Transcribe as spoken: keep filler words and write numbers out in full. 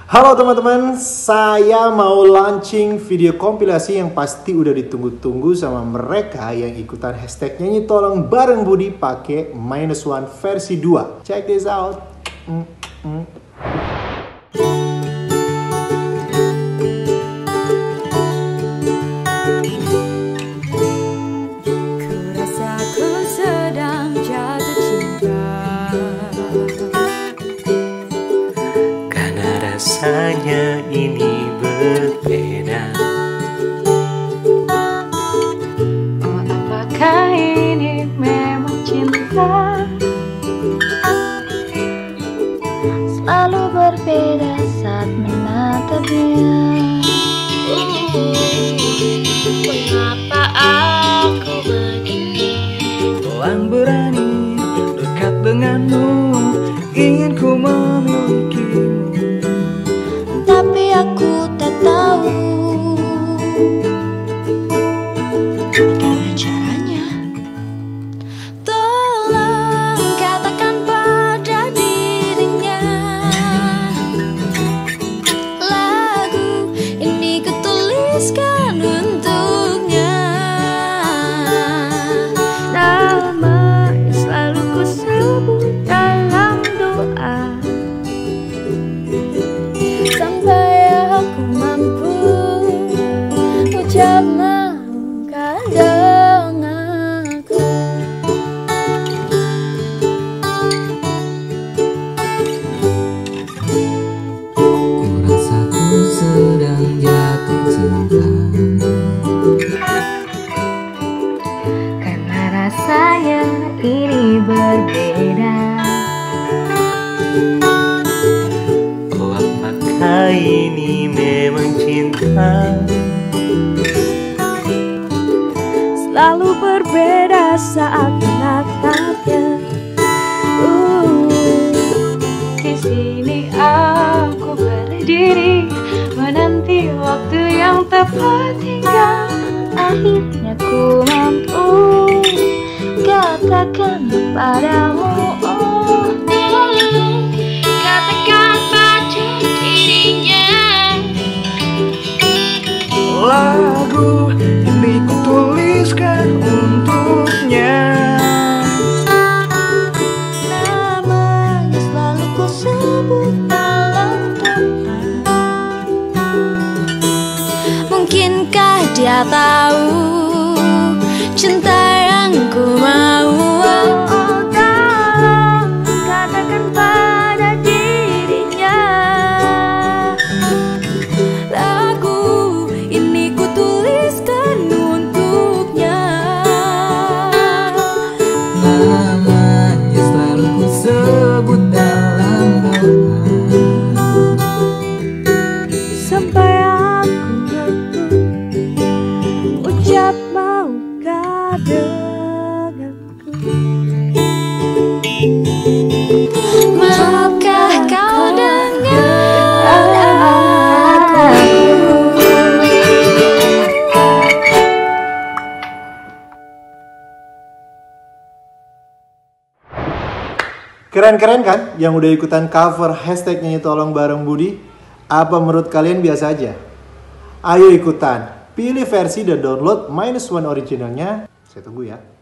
Halo teman-teman, saya mau launching video kompilasi yang pasti udah ditunggu-tunggu sama mereka yang ikutan hashtag nyanyi tolong bareng Budi pakai minus one versi dua. Check this out. Mm -mm. Rasanya ini berbeda. Oh, apakah ini memang cinta? Selalu berbeda saat menatapnya. Mengapa aku begini? Pelan berani dekat denganmu, ingin ku memilikimu. Tapi aku tak tahu bagaimana caranya. Tolong katakan pada dirinya, lagu ini kutuliskan untuknya. Nama yang selalu kusebut dalam doa, sampai aku mampu ucap maukah denganku. Ku rasa ku sedang jatuh cinta, Karena rasanya ini berbeda. oh apakah ini memang cinta? Selalu berbeda saat menatapnya. Uh, di sini aku berdiri menanti waktu yang tepat hingga akhirnya ku mampu katakan padamu. Oh, tolong katakan pada dirinya, Lagu ini ku tuliskan untuknya. namanya selalu ku sebut dalam doa. Mungkinkah dia tahu cinta yang ku mau? Oh, tolong katakan pada dirinya, lagu ini ku tuliskan untuknya. Namanya selalu ku sebut dalam doa, Sampai aku mampu ucap maukah denganku. Maukah kau dengar aku? Keren-keren kan yang udah ikutan cover hashtag nyanyi tolong bareng Budi? Apa menurut kalian biasa aja? Ayo ikutan, pilih versi dan download minus one originalnya. Saya tunggu ya.